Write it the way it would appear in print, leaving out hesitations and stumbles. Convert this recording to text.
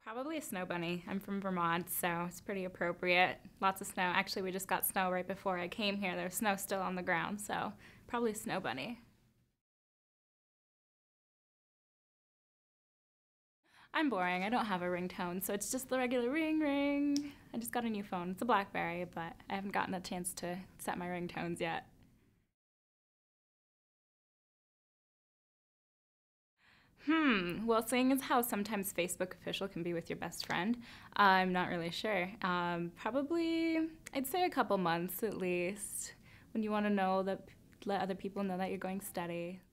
Probably a snow bunny. I'm from Vermont, so it's pretty appropriate. Lots of snow. Actually, we just got snow right before I came here. There's snow still on the ground, so probably a snow bunny. I'm boring. I don't have a ringtone, so it's just the regular ring ring. I just got a new phone. It's a BlackBerry, but I haven't gotten a chance to set my ringtones yet. Well, seeing as how sometimes Facebook official can be with your best friend, I'm not really sure. Probably, I'd say a couple months at least, when you want to know that, let other people know that you're going steady.